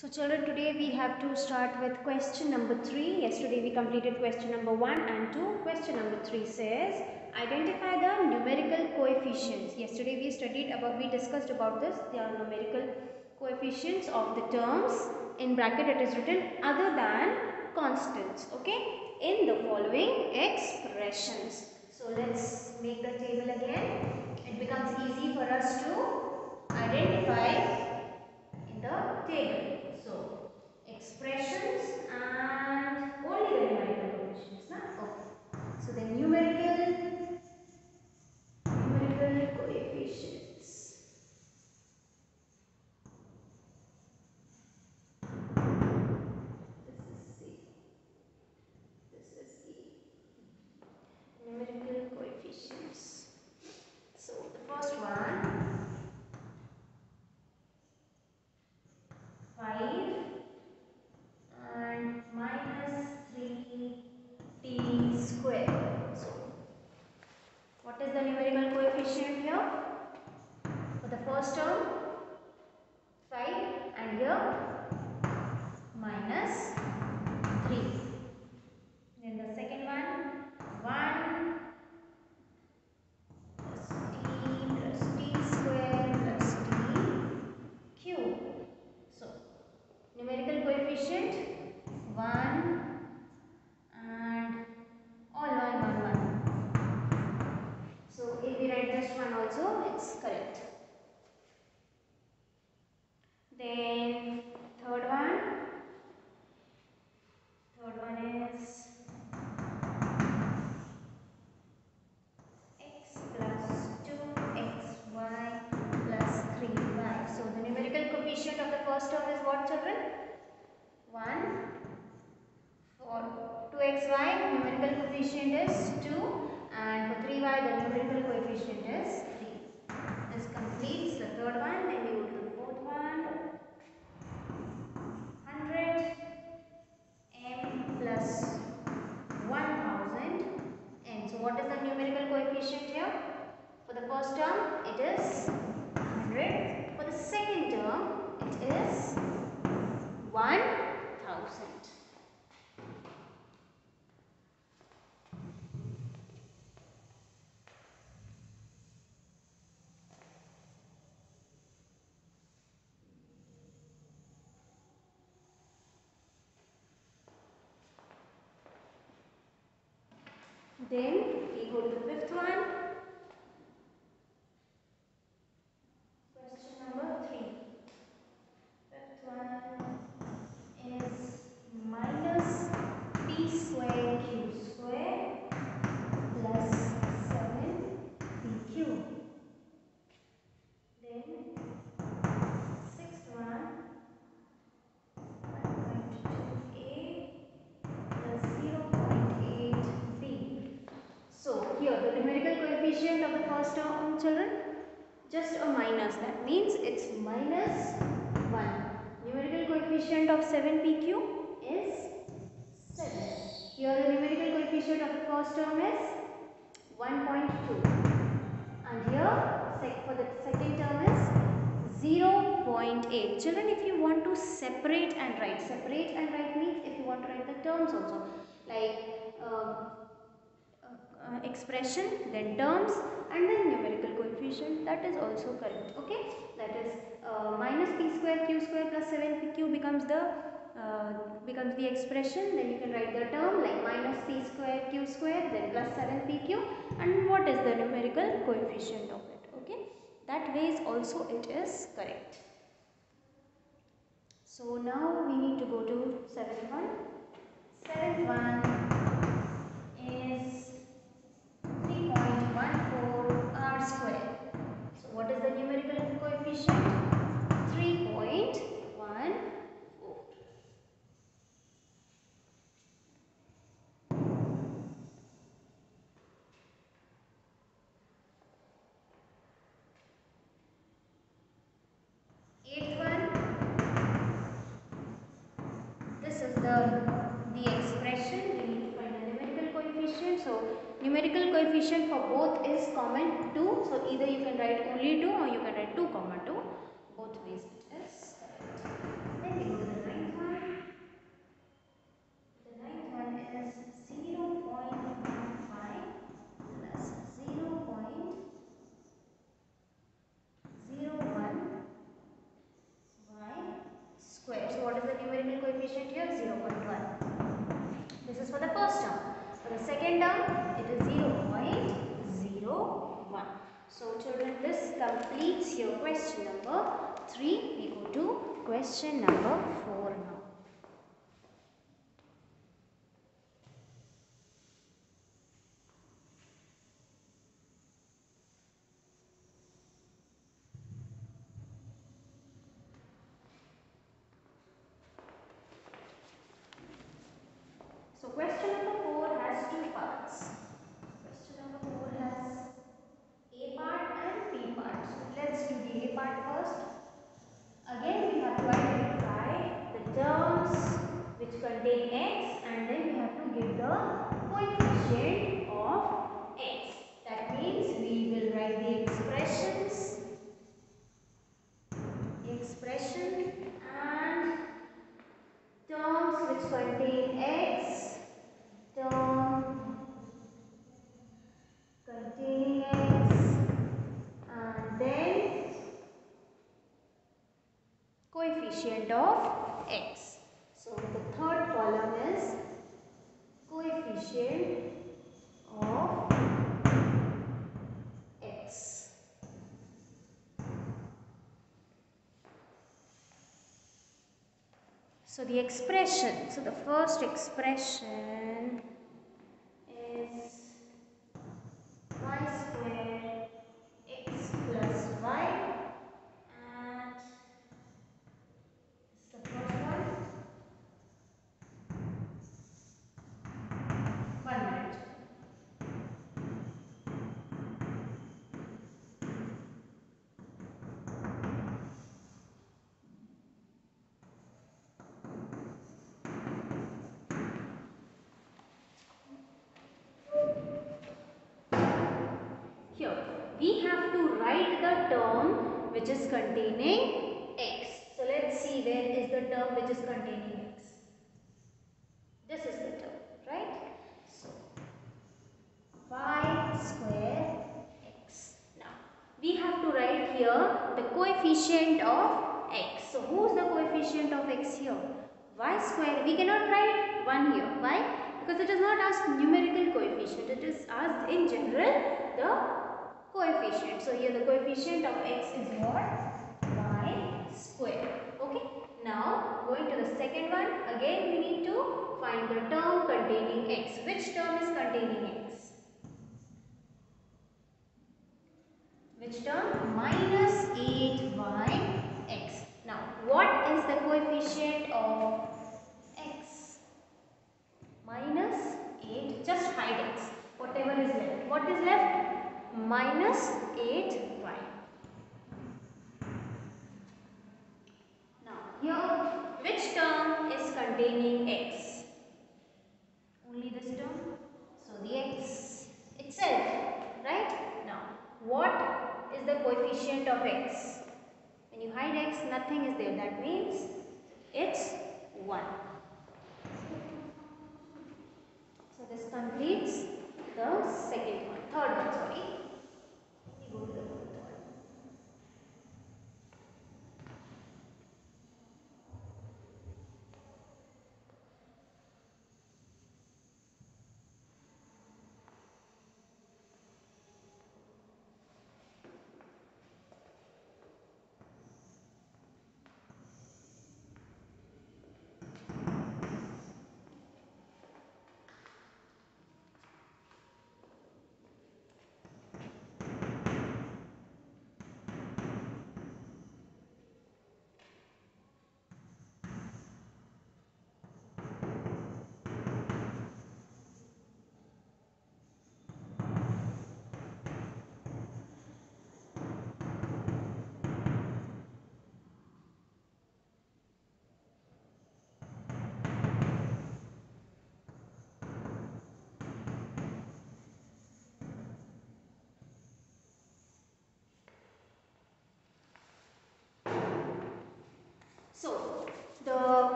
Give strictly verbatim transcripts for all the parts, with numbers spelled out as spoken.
So children, today we have to start with question number three. Yesterday we completed question number one and two. Question number three says, identify the numerical coefficients. Yesterday we studied about, we discussed about this, the numerical coefficients of the terms. In bracket it is written other than constants, okay, in the following expressions. So let's make the table again. It becomes easy for us to identify in the table. So, expressions and only the numerical coefficients. Na? Okay. So, the numerical, numerical coefficients. This is C. This is E. Numerical coefficients. So, the first one, five and minus three t square. So, what is the numerical coefficient here? For the first term, five, and here minus three. Then the second one, one plus t plus t square plus t cube. So, numerical coefficient one and all one, one, one. So, if we write this one also, it's correct. Then third one, third one is x plus two x y plus three y. So the numerical coefficient of the first term is what, children? one. For two x y, numerical coefficient is two, and for three y, the numerical coefficient is three. This completes the third one. Then we go to the fourth one. one hundred m plus one thousand n. So what is the numerical coefficient here? For the first term, it is one hundred. For the second term, it is one thousand. Then we go to the fifth one. Question number three. Fifth one is minus p square q square plus seven p cube. Then sixth one, one point two a plus zero point eight b. So here the numerical coefficient of the first term, children, just a minus, that means it's minus one. Numerical coefficient of seven p q is seven. Here the numerical coefficient of the first term is one point two, and here for the second term is zero point eight. Children, if you want to separate and write, separate and write means if you want to write the terms also, like um, Uh, expression, then terms, and then numerical coefficient, that is also correct. Okay, that is uh, minus p square q square plus seven p q becomes the uh, becomes the expression. Then you can write the term like minus p square q square then plus seven p q, and what is the numerical coefficient of it. Okay, that way is also it is correct. So now we need to go to seventh one. Seventh one is three point one four r square. So what is the numerical coefficient? three point one four. Eighth one, this is the the expression. We need to find the numerical coefficient. So numerical coefficient for both is common two. So either you can write only two or you can write two comma two. Both ways it is correct. Then we go to the numerical coefficient here? zero point one. This is for the first term. For the second term, it is zero point zero one. So children, this completes your question number three. We go to question number four now. So question number four has two parts. Question number four has A part and B part. So let's do the A part first. Again we have to identify the terms which contain x, and then we have to give the coefficient of x. That means we will write the expressions, expression and terms which contain x, term containing x, and then coefficient of x. So the third column is coefficient of x. So the expression, so the first expression is y square x plus y, and this is the first one. One minute. Here we have to write the term which is containing x. So let's see, where is the term which is containing x? This is the term, right? So y square x. Now we have to write here the coefficient of x. So who's the coefficient of x here? Y square. We cannot write one here. Why? Because it is not asked numerical coefficient. It is asked in general the coefficient. So here the coefficient of x is what? Y square. Okay. Now going to the second one. Again we need to find the term containing x. Which term is containing x? Which term? Minus eight y x. Now what is the coefficient of x? Minus eight. Just hide x. Whatever is left. What is left? Minus eight y. Now here which term is containing x? Only this term. So the x itself, right? Now what is the coefficient of x? When you hide x, nothing is there. That means it's one. So this completes the second one. Third one, sorry. We go to the third one.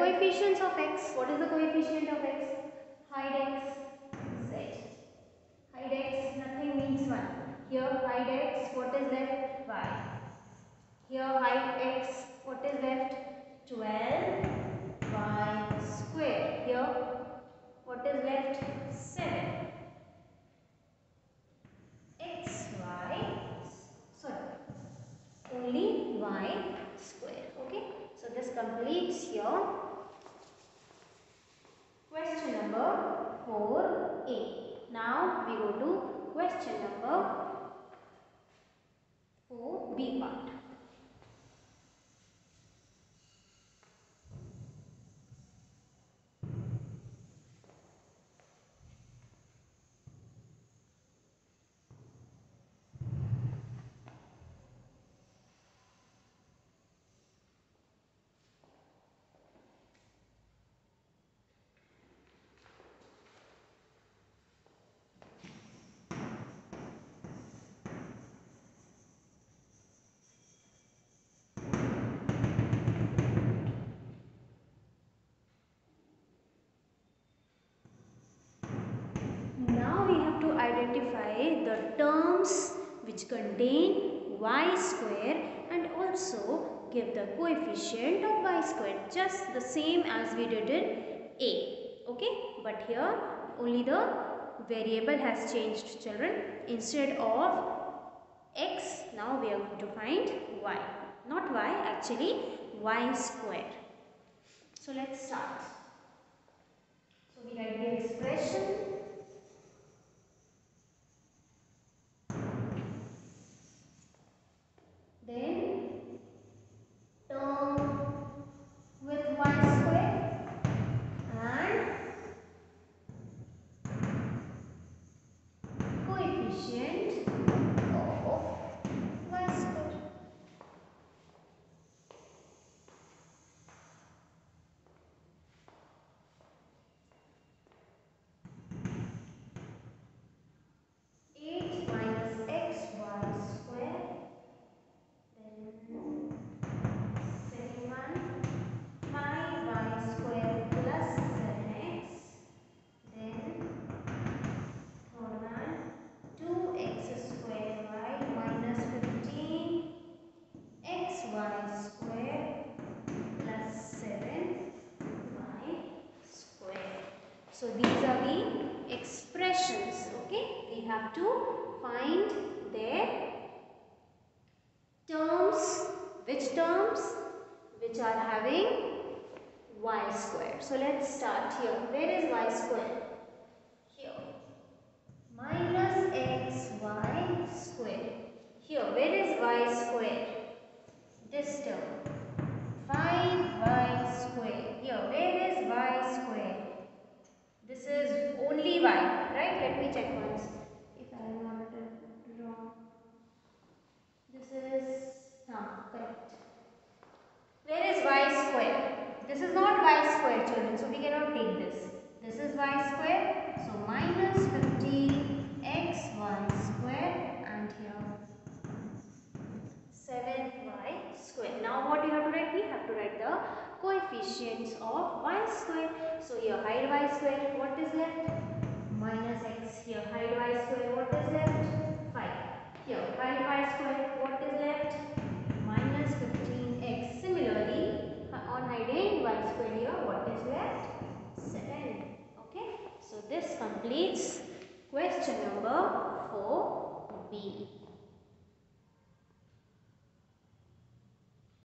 coefficients of x. What is the coefficient of x? Hide x, z. Hide x, nothing means one. Here hide x, what is left? Y. Here hide x, what is left? twelve y square. Here what is left? seven. X, y, sorry, only y square. Okay, so this completes your question number four A. Now we go to question number four B part. Now we have to identify the terms which contain y square and also give the coefficient of y square, just the same as we did in A. Okay, but here only the variable has changed, children. Instead of x, now we are going to find y. Not y, actually y square. So let's start. So we write the expression. Then term with y square and coefficient of y square. eight minus xy square. Then second one, five y square plus seven x. Then third one, two x square y minus fifteen xy square plus seven y square. So these are the expressions. Okay, we have to find their terms. Which terms? Which are having y square. So let's start here. Where is y square? Here. Minus xy square. Here. Where is y square? This term. five y square. Here. Where is y square? This is only y. Right? Let me check once. If I am not wrong. This is ah, correct. Where is y square? This is not y square, children, so we cannot take this. This is y square, so minus fifteen xy square and here seven y square. Now what you have to write? We have to write the coefficients of y square. So here hide y square, what is left? Minus x. Here hide y square, what is left? five. Here hide y square, what is left? Minus fifteen x. Similarly, on hiding y square here, what is left? seven. Okay. So this completes question number four B.